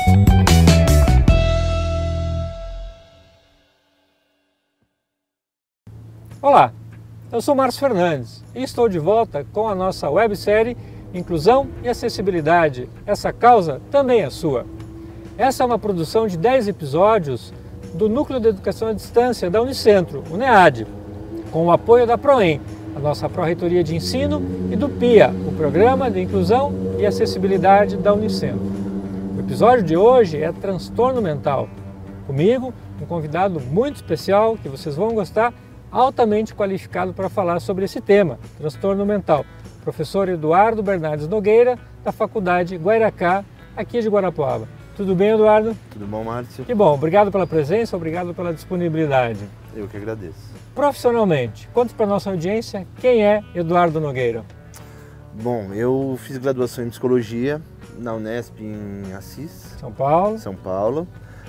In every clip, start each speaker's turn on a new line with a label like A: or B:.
A: Olá, eu sou Márcio Fernandes e estou de volta com a nossa websérie Inclusão e Acessibilidade. Essa causa também é sua. Essa é uma produção de 10 episódios do Núcleo de Educação à Distância da Unicentro, o NEAD, com o apoio da PROEM, a nossa Pró-Reitoria de Ensino, e do PIA, o Programa de Inclusão e Acessibilidade da Unicentro. O episódio de hoje é Transtorno Mental. Comigo, um convidado muito especial que vocês vão gostar, altamente qualificado para falar sobre esse tema, transtorno mental, professor Eduardo Bernardes Nogueira, da Faculdade Guairacá, aqui de Guarapuava. Tudo bem, Eduardo?
B: Tudo bom, Márcio?
A: Que bom, obrigado pela presença, obrigado pela disponibilidade.
B: Eu que agradeço.
A: Profissionalmente, conte para a nossa audiência quem é Eduardo Nogueira.
B: Bom, eu fiz graduação em Psicologia na Unesp em Assis,
A: São Paulo.
B: São Paulo.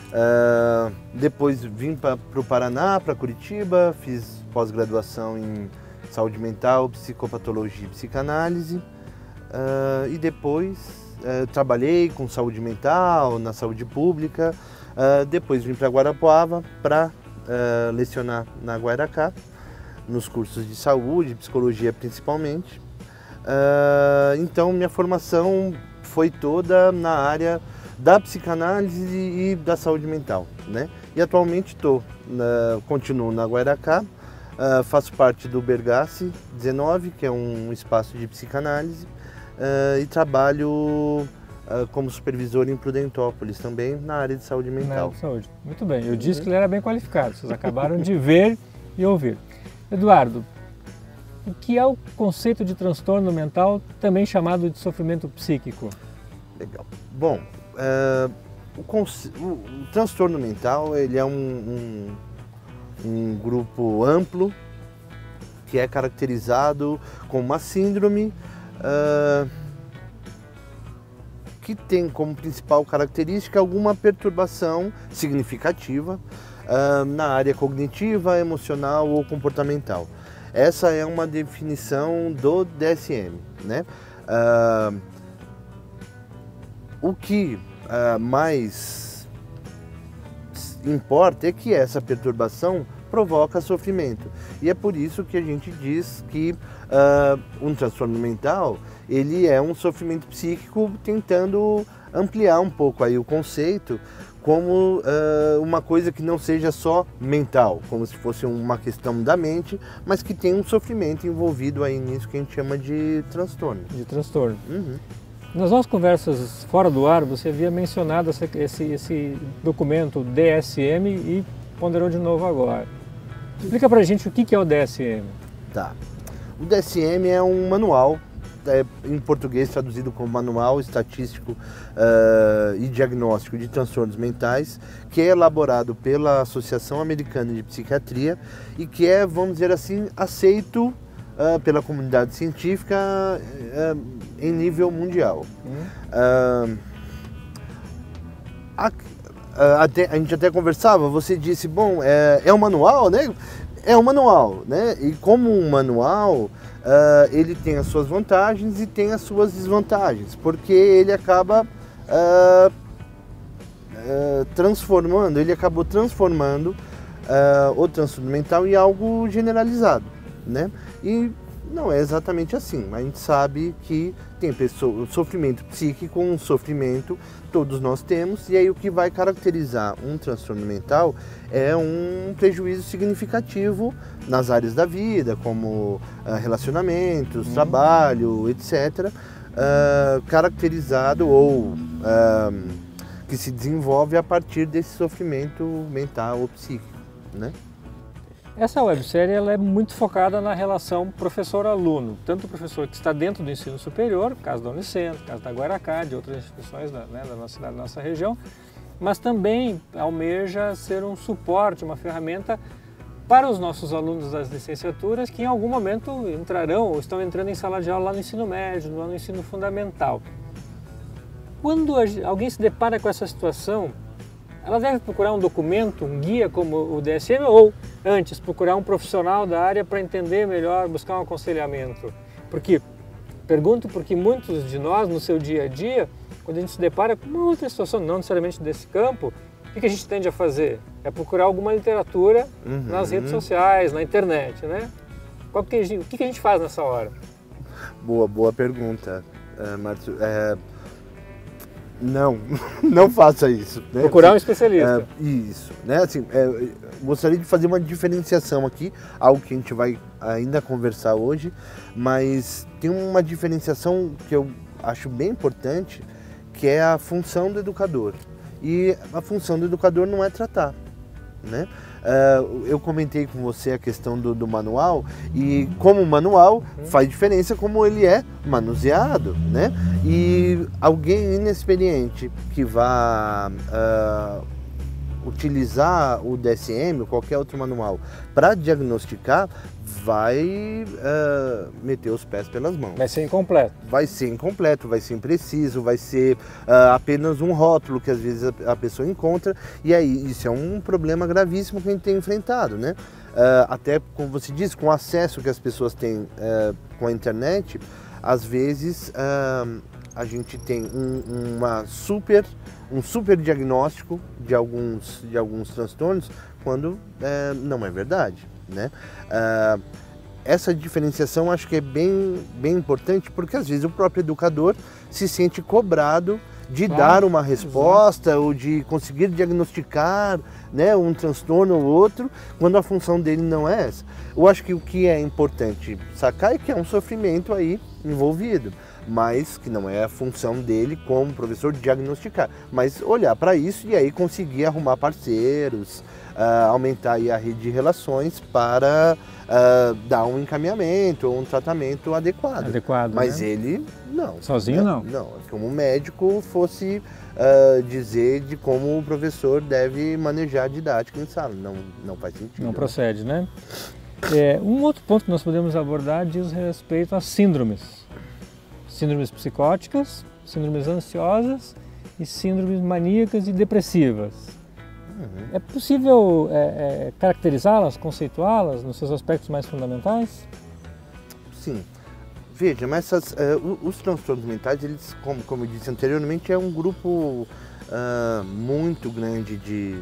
B: Depois vim para o Paraná, para Curitiba, fiz pós-graduação em Saúde Mental, Psicopatologia e Psicanálise. E depois trabalhei com saúde mental, na saúde pública. Depois vim para Guarapuava para lecionar na Guairacá, nos cursos de saúde, psicologia principalmente. Então minha formação foi toda na área da psicanálise e da saúde mental, né? E atualmente continuo na Guairacá, faço parte do Bergasse 19, que é um espaço de psicanálise, e trabalho como supervisor em Prudentópolis também, na área de saúde mental.
A: Na área de saúde. Muito bem, eu disse que ele era bem qualificado, vocês acabaram de ver e ouvir. Eduardo, o que é o conceito de transtorno mental, também chamado de sofrimento psíquico?
B: Legal. Bom, o transtorno mental ele é um grupo amplo que é caracterizado como uma síndrome que tem como principal característica alguma perturbação significativa na área cognitiva, emocional ou comportamental. Essa é uma definição do DSM, né? O que mais importa é que essa perturbação provoca sofrimento. E é por isso que a gente diz que um transtorno mental ele é um sofrimento psíquico, tentando ampliar um pouco aí o conceito como uma coisa que não seja só mental, como se fosse uma questão da mente, mas que tem um sofrimento envolvido aí nisso que a gente chama de transtorno.
A: De transtorno.
B: Uhum.
A: Nas nossas conversas fora do ar, você havia mencionado esse documento DSM e ponderou de novo agora. Explica pra gente o que é o DSM.
B: Tá. O DSM é um manual, em português traduzido como Manual Estatístico e Diagnóstico de Transtornos Mentais, que é elaborado pela Associação Americana de Psiquiatria e que é, vamos dizer assim, aceito pela comunidade científica em nível mundial. A gente até conversava, você disse, bom, é um manual, né? É um manual, né? E como um manual, ele tem as suas vantagens e tem as suas desvantagens, porque ele acaba acabou transformando o transtorno mental em algo generalizado, né? E não é exatamente assim. A gente sabe que tem o sofrimento psíquico, um sofrimento todos nós temos, e aí o que vai caracterizar um transtorno mental é um prejuízo significativo nas áreas da vida, como relacionamentos, trabalho, etc., caracterizado ou que se desenvolve a partir desse sofrimento mental ou psíquico, né?
A: Essa websérie ela é muito focada na relação professor-aluno, tanto o professor que está dentro do ensino superior, caso da Unicentro, caso da Guairacá, de outras instituições da nossa cidade, da nossa região, mas também almeja ser um suporte, uma ferramenta para os nossos alunos das licenciaturas que em algum momento entrarão ou estão entrando em sala de aula lá no ensino médio, lá no ensino fundamental. Quando alguém se depara com essa situação, ela deve procurar um documento, um guia como o DSM, ou antes procurar um profissional da área para entender melhor, buscar um aconselhamento? Porque Pergunto porque muitos de nós, no seu dia a dia, quando a gente se depara com uma outra situação, não necessariamente desse campo, o que a gente tende a fazer? É procurar alguma literatura nas redes sociais, na internet, né? O que a gente faz nessa hora?
B: Boa pergunta, Márcio. Não faça isso. Né?
A: Procurar um especialista.
B: Isso. Né? Assim, gostaria de fazer uma diferenciação aqui, algo que a gente vai ainda conversar hoje, mas tem uma diferenciação que eu acho bem importante, que é a função do educador. E a função do educador não é tratar, né? Eu comentei com você a questão do manual, e como manual faz diferença como ele é manuseado, né? E alguém inexperiente que vá utilizar o DSM ou qualquer outro manual para diagnosticar, vai meter os pés pelas mãos.
A: Vai ser incompleto.
B: Vai ser incompleto, vai ser impreciso, vai ser apenas um rótulo que às vezes a pessoa encontra, e aí isso é um problema gravíssimo que a gente tem enfrentado, né? Até, como você disse, com o acesso que as pessoas têm com a internet, às vezes a gente tem um super diagnóstico de alguns transtornos, quando não é verdade, né? Essa diferenciação acho que é bem importante, porque às vezes o próprio educador se sente cobrado de dar uma resposta ou de conseguir diagnosticar, né, um transtorno ou outro, quando a função dele não é essa. Eu acho que o que é importante sacar é que é um sofrimento aí envolvido, mas que não é a função dele como professor diagnosticar, mas olhar para isso e aí conseguir arrumar parceiros, aumentar aí a rede de relações para dar um encaminhamento ou um tratamento adequado. Mas
A: né?
B: Ele não.
A: Sozinho não.
B: Não, como o médico fosse dizer de como o professor deve manejar a didática em sala. Não faz sentido.
A: Não procede, né? Um outro ponto que nós podemos abordar diz respeito às síndromes. Síndromes psicóticas, síndromes ansiosas e síndromes maníacas e depressivas. É possível caracterizá-las, conceituá-las nos seus aspectos mais fundamentais?
B: Sim. Veja, mas os transtornos mentais, eles, como eu disse anteriormente, é um grupo muito grande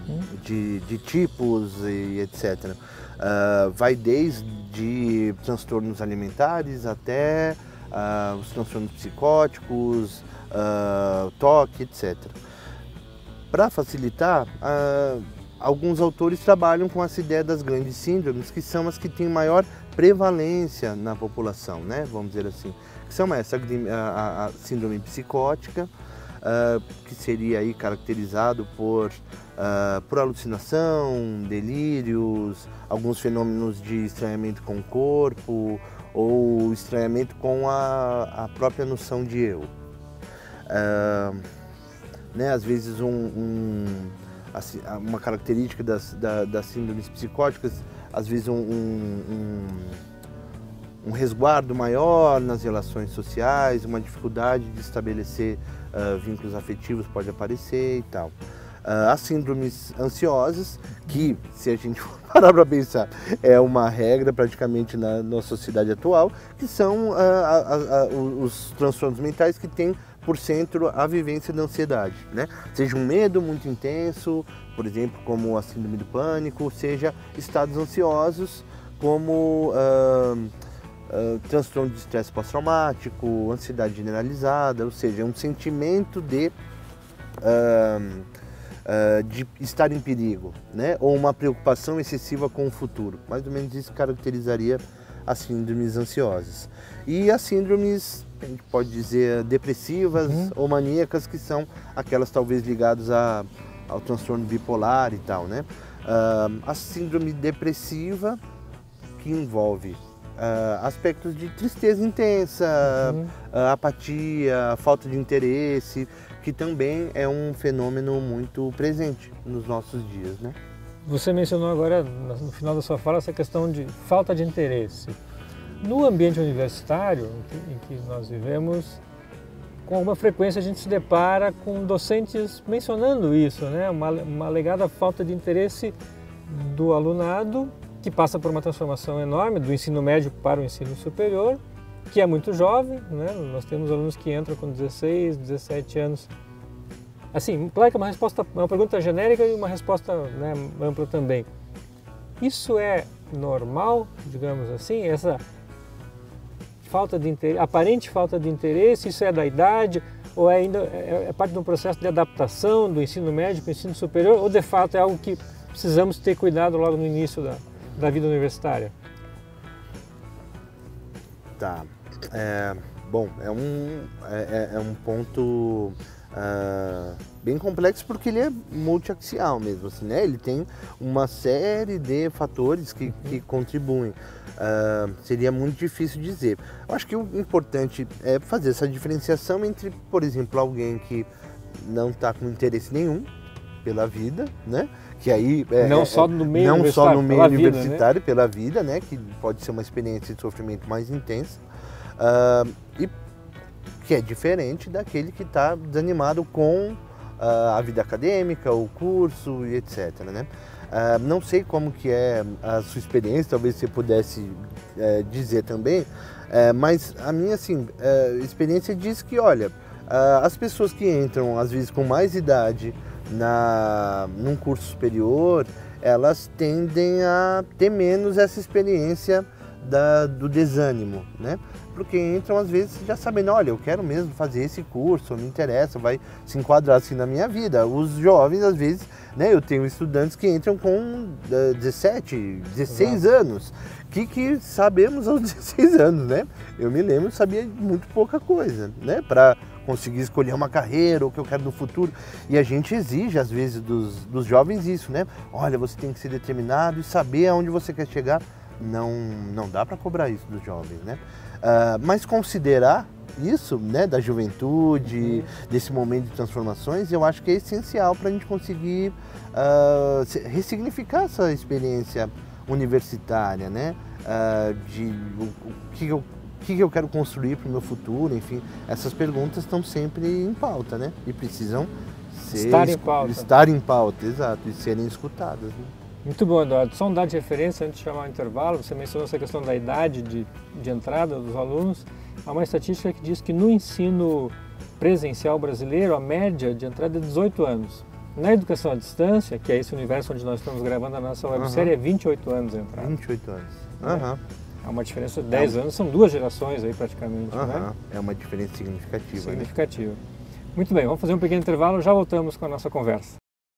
B: de tipos e etc. Vai desde transtornos alimentares até os transtornos psicóticos, toque, etc. Para facilitar, alguns autores trabalham com essa ideia das grandes síndromes, que são as que têm maior prevalência na população, né? Vamos dizer assim. Que são a síndrome psicótica, que seria aí caracterizado por alucinação, delírios, alguns fenômenos de estranhamento com o corpo ou estranhamento com a própria noção de eu. Né, às vezes uma característica das síndromes psicóticas, às vezes um resguardo maior nas relações sociais, uma dificuldade de estabelecer vínculos afetivos pode aparecer e tal. As síndromes ansiosas, que, se a gente for parar para pensar, é uma regra praticamente na sociedade atual, que são os transtornos mentais que têm por centro a vivência da ansiedade, né? Seja um medo muito intenso, por exemplo, como a síndrome do pânico, seja estados ansiosos, como transtorno de estresse pós-traumático, ansiedade generalizada, ou seja, um sentimento de estar em perigo, né? Ou uma preocupação excessiva com o futuro. Mais ou menos isso caracterizaria as síndromes ansiosas. E as síndromes, a gente pode dizer, depressivas ou maníacas, que são aquelas talvez ligadas ao transtorno bipolar e tal, né? A síndrome depressiva, que envolve aspectos de tristeza intensa, apatia, falta de interesse, que também é um fenômeno muito presente nos nossos dias, né?
A: Você mencionou agora, no final da sua fala, essa questão de falta de interesse. No ambiente universitário em que nós vivemos, com alguma frequência a gente se depara com docentes mencionando isso, né? Uma alegada falta de interesse do alunado, que passa por uma transformação enorme do ensino médio para o ensino superior, que é muito jovem, né? Nós temos alunos que entram com 16, 17 anos. Assim, claro que é uma pergunta genérica e uma resposta, né, ampla também. Isso é normal, digamos assim, essa falta de interesse, aparente falta de interesse, isso é da idade ou ainda é parte de um processo de adaptação do ensino médio para o ensino superior ou de fato é algo que precisamos ter cuidado logo no início da vida universitária?
B: Tá. Bom, é um ponto bem complexo porque ele é multiaxial mesmo, assim, né? Ele tem uma série de fatores que contribuem. Seria muito difícil dizer. Eu acho que o importante é fazer essa diferenciação entre, por exemplo, alguém que não está com interesse nenhum pela vida, né? Que aí
A: não só no meio
B: universitário, pela vida, né? Que pode ser uma experiência de sofrimento mais intensa. E que é diferente daquele que está desanimado com a vida acadêmica, o curso e etc, né? Não sei como que é a sua experiência, talvez você pudesse dizer também, mas a minha experiência diz que, olha, as pessoas que entram às vezes com mais idade num curso superior, elas tendem a ter menos essa experiência do desânimo, né? Porque entram às vezes já sabendo, olha, eu quero mesmo fazer esse curso, me interessa, vai se enquadrar assim na minha vida. Os jovens às vezes, né, eu tenho estudantes que entram com 17, 16 anos, que sabemos aos 16 anos, né? Eu me lembro, sabia muito pouca coisa, né? Para conseguir escolher uma carreira, o que eu quero no futuro. E a gente exige às vezes dos jovens isso, né? Olha, você tem que ser determinado e saber aonde você quer chegar. Não dá para cobrar isso dos jovens, né? Mas considerar isso, né, da juventude, desse momento de transformações, eu acho que é essencial para a gente conseguir ressignificar essa experiência universitária, né? O que eu quero construir para o meu futuro, enfim, essas perguntas estão sempre em pauta, né? E precisam estar em pauta, exato, e serem escutadas, né?
A: Muito bom, Eduardo. Só um dado de referência antes de chamar o intervalo. Você mencionou essa questão da idade de entrada dos alunos. Há uma estatística que diz que no ensino presencial brasileiro, a média de entrada é 18 anos. Na educação à distância, que é esse universo onde nós estamos gravando a nossa websérie, é 28 anos a entrada.
B: 28 anos.
A: É uma diferença de 10 anos, são 2 gerações aí praticamente. Né?
B: É uma diferença significativa.
A: Significativa. Né? Muito bem, vamos fazer um pequeno intervalo, já voltamos com a nossa conversa.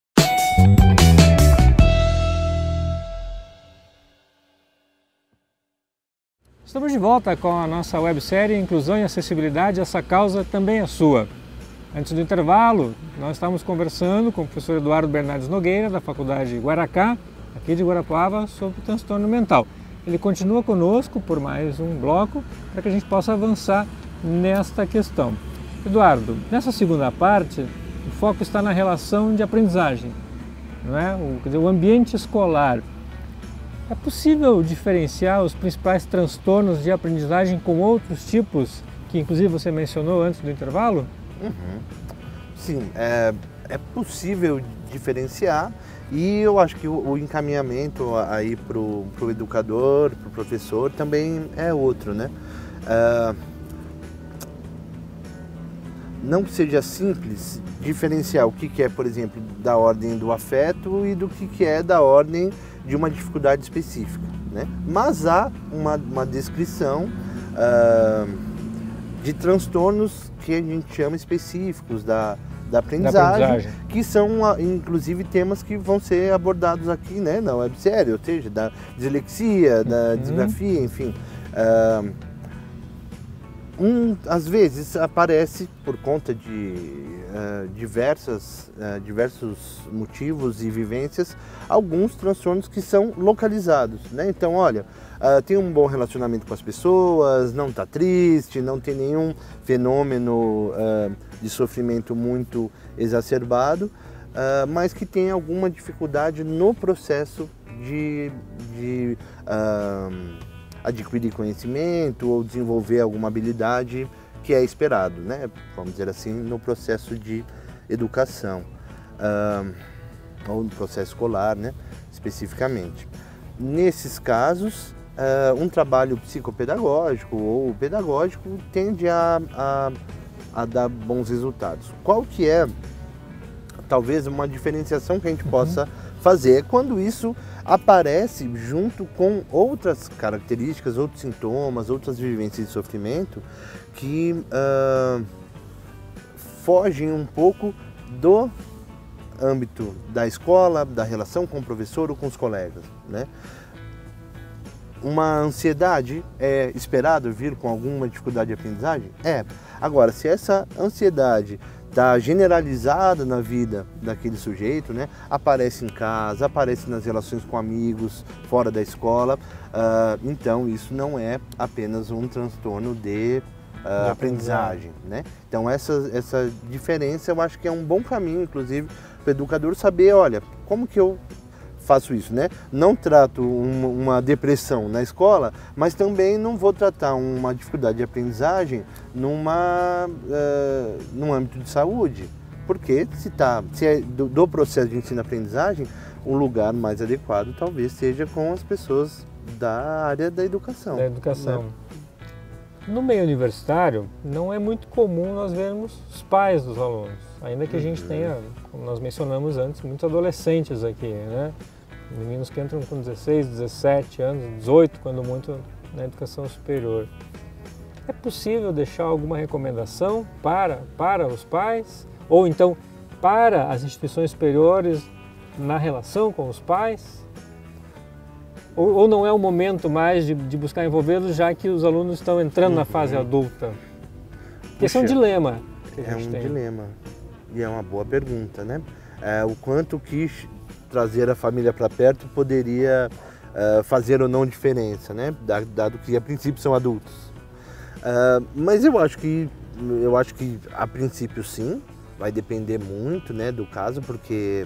A: Estamos de volta com a nossa websérie Inclusão e Acessibilidade, essa causa também é sua. Antes do intervalo, nós estávamos conversando com o professor Eduardo Bernardes Nogueira, da Faculdade Guaracá, aqui de Guarapuava, sobre o transtorno mental. Ele continua conosco por mais um bloco para que a gente possa avançar nesta questão. Eduardo, nessa segunda parte, o foco está na relação de aprendizagem, não é? O ambiente escolar. É possível diferenciar os principais transtornos de aprendizagem com outros tipos, que inclusive você mencionou antes do intervalo?
B: Sim, é possível diferenciar e eu acho que o encaminhamento aí para o educador, para o professor também é outro, né? Não seja simples diferenciar o que é, por exemplo, da ordem do afeto e do que é da ordem de uma dificuldade específica, né? Mas há uma descrição de transtornos que a gente chama específicos da aprendizagem, que são inclusive temas que vão ser abordados aqui, né, na websérie, ou seja, da dislexia, da disgrafia, enfim. Às vezes aparece por conta de diversos motivos e vivências, alguns transtornos que são localizados, né? Então, olha, tem um bom relacionamento com as pessoas, não está triste, não tem nenhum fenômeno de sofrimento muito exacerbado, mas que tem alguma dificuldade no processo de adquirir conhecimento ou desenvolver alguma habilidade que é esperado, né? Vamos dizer assim, no processo de educação ou no processo escolar, né? Especificamente. Nesses casos, um trabalho psicopedagógico ou pedagógico tende a dar bons resultados. Qual que é, talvez, uma diferenciação que a gente possa fazer quando isso aparece junto com outras características, outros sintomas, outras vivências de sofrimento que fogem um pouco do âmbito da escola, da relação com o professor ou com os colegas, né? Uma ansiedade é esperado vir com alguma dificuldade de aprendizagem? É. Agora, se essa ansiedade está generalizada na vida daquele sujeito, né? Aparece em casa, aparece nas relações com amigos, fora da escola, então isso não é apenas um transtorno de aprendizagem, né? Então essa diferença eu acho que é um bom caminho, inclusive, para o educador saber, olha, como que eu faço isso, né? Não trato uma depressão na escola, mas também não vou tratar uma dificuldade de aprendizagem num âmbito de saúde, porque se é do processo de ensino-aprendizagem, o lugar mais adequado talvez seja com as pessoas da área da educação.
A: Da educação.
B: Né?
A: No meio universitário, não é muito comum nós vermos os pais dos alunos, ainda que a gente tenha, como nós mencionamos antes, muitos adolescentes aqui, né? Meninos que entram com 16, 17 anos, 18, quando muito, na educação superior. É possível deixar alguma recomendação para os pais? Ou então para as instituições superiores na relação com os pais? Ou não é o momento mais de buscar envolvê-los, já que os alunos estão entrando na fase adulta? Porque esse é um dilema que a gente tem.
B: Dilema. E é uma boa pergunta, né? O quanto que trazer a família para perto poderia fazer ou não diferença, né? Dado que a princípio são adultos. Mas eu acho que a princípio sim, vai depender muito, né, do caso, porque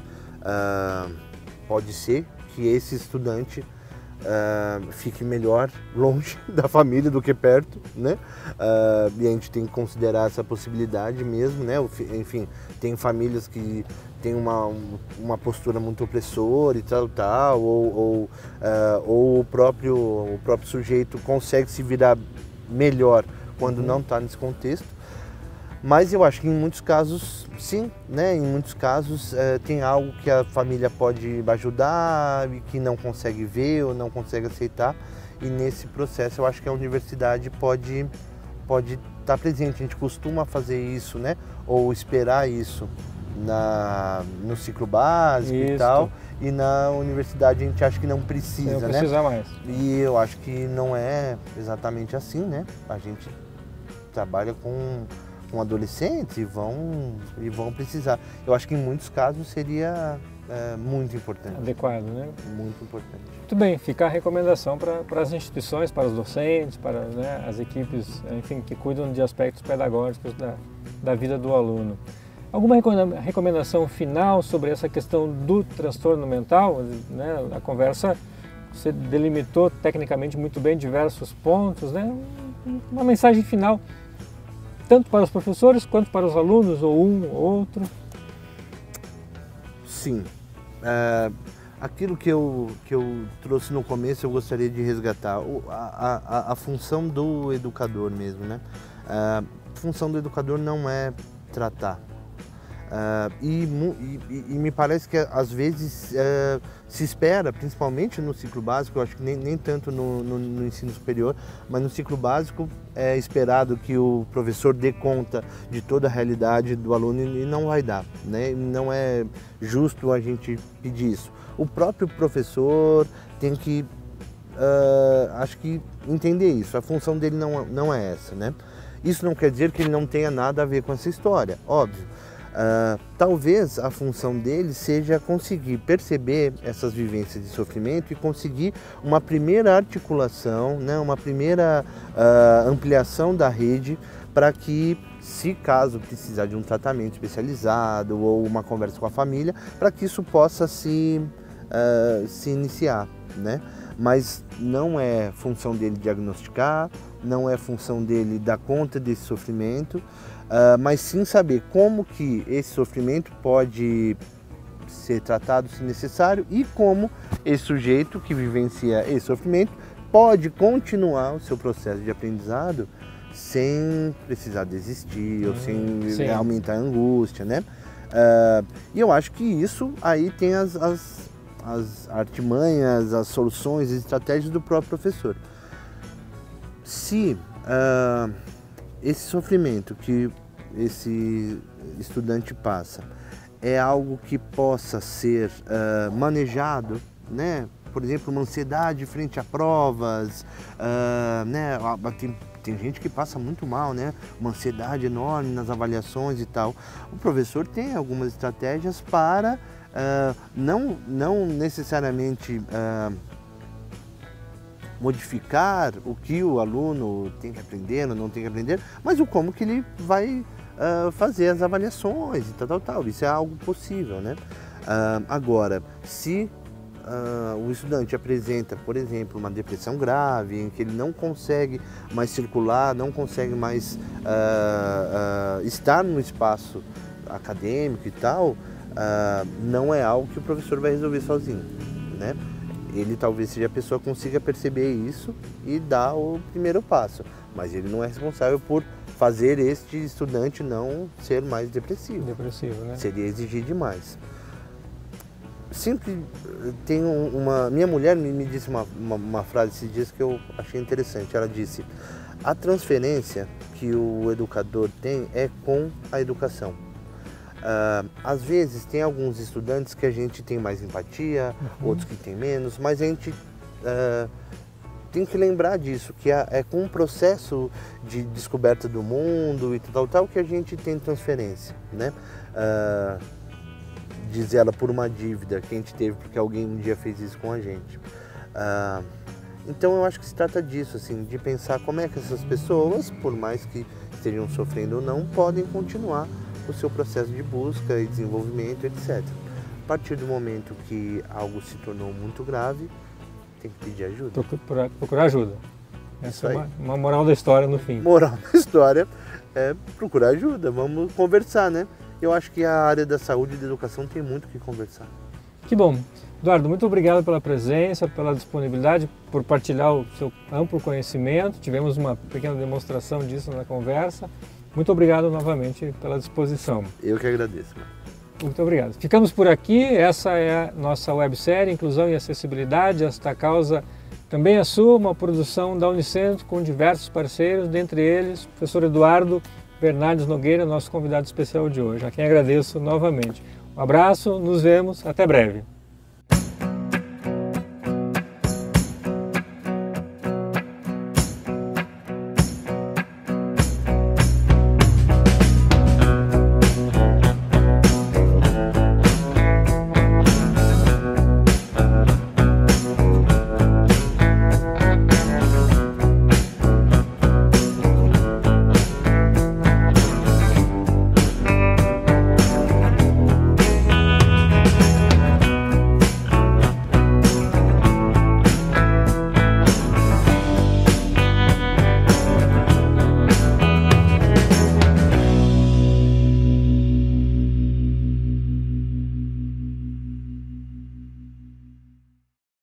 B: pode ser que esse estudante fique melhor longe da família do que perto, né? E a gente tem que considerar essa possibilidade mesmo, né? Enfim, tem famílias que têm uma postura muito opressora e tal, ou o próprio sujeito consegue se virar melhor quando não está nesse contexto. Mas eu acho que em muitos casos, sim, né? Em muitos casos tem algo que a família pode ajudar e que não consegue ver ou não consegue aceitar. E nesse processo eu acho que a universidade pode estar presente. A gente costuma fazer isso, né? Ou esperar isso no ciclo básico e tal. E na universidade a gente acha que não precisa,
A: não precisa,
B: né?
A: Mais.
B: E eu acho que não é exatamente assim, né? A gente trabalha com adolescentes e vão precisar. Eu acho que em muitos casos seria muito importante.
A: Adequado, né?
B: Muito importante.
A: Muito bem, fica a recomendação para as instituições, para os docentes, para, né, as equipes, enfim, que cuidam de aspectos pedagógicos da vida do aluno. Alguma recomendação final sobre essa questão do transtorno mental? Né? A conversa, você delimitou tecnicamente muito bem diversos pontos, né? Uma mensagem final, tanto para os professores quanto para os alunos, ou um ou outro?
B: Sim. Aquilo que eu trouxe no começo, eu gostaria de resgatar. A função do educador mesmo, né? A função do educador não é tratar. E me parece que às vezes se espera, principalmente no ciclo básico, eu acho que nem tanto no ensino superior, mas no ciclo básico é esperado que o professor dê conta de toda a realidade do aluno e não vai dar, né? Não é justo a gente pedir isso. O próprio professor tem que, acho que, entender isso. A função dele não é essa, né? Isso não quer dizer que ele não tenha nada a ver com essa história, óbvio. Talvez a função dele seja conseguir perceber essas vivências de sofrimento e conseguir uma primeira articulação, né, uma primeira ampliação da rede para que, se caso precisar de um tratamento especializado ou uma conversa com a família, para que isso possa se iniciar, né? Mas não é função dele diagnosticar, não é função dele dar conta desse sofrimento, mas sim saber como que esse sofrimento pode ser tratado se necessário e como esse sujeito que vivencia esse sofrimento pode continuar o seu processo de aprendizado sem precisar desistir ou sem aumentar a angústia, né? E eu acho que isso aí tem as artimanhas, as soluções, as estratégias do próprio professor. Se esse sofrimento que esse estudante passa é algo que possa ser manejado, né? Por exemplo, uma ansiedade frente a provas, né? Tem gente que passa muito mal, né? Uma ansiedade enorme nas avaliações e tal. O professor tem algumas estratégias para não necessariamente modificar o que o aluno tem que aprender ou não tem que aprender, mas o como que ele vai fazer as avaliações e tal. Isso é algo possível, né? Agora, se o estudante apresenta, por exemplo, uma depressão grave, em que ele não consegue mais circular, não consegue mais estar no espaço acadêmico e tal, não é algo que o professor vai resolver sozinho, né? Ele talvez seja a pessoa que consiga perceber isso e dar o primeiro passo, mas ele não é responsável por fazer este estudante não ser mais depressivo.
A: Né?
B: Seria exigir demais. Sempre tem minha mulher me disse uma frase esses dias que eu achei interessante. Ela disse: a transferência que o educador tem é com a educação. Às vezes tem alguns estudantes que a gente tem mais empatia, outros que tem menos, mas a gente tem que lembrar disso, que é com um processo de descoberta do mundo e tal que a gente tem transferência, né? Diz ela, por uma dívida que a gente teve porque alguém um dia fez isso com a gente. Então eu acho que se trata disso, assim, de pensar como é que essas pessoas, por mais que estejam sofrendo ou não, podem continuar o seu processo de busca e desenvolvimento, etc. A partir do momento que algo se tornou muito grave, tem que pedir ajuda.
A: Procurar ajuda. Essa é uma moral da história no fim.
B: Moral da história é procurar ajuda, vamos conversar, né? Eu acho que a área da saúde e da educação tem muito o que conversar.
A: Que bom. Eduardo, muito obrigado pela presença, pela disponibilidade, por partilhar o seu amplo conhecimento. Tivemos uma pequena demonstração disso na conversa. Muito obrigado novamente pela disposição.
B: Eu que agradeço.
A: Muito obrigado. Ficamos por aqui. Essa é a nossa websérie Inclusão e Acessibilidade. Esta causa também é sua, uma produção da Unicentro com diversos parceiros, dentre eles o professor Eduardo Bernardes Nogueira, nosso convidado especial de hoje, a quem agradeço novamente. Um abraço, nos vemos, até breve.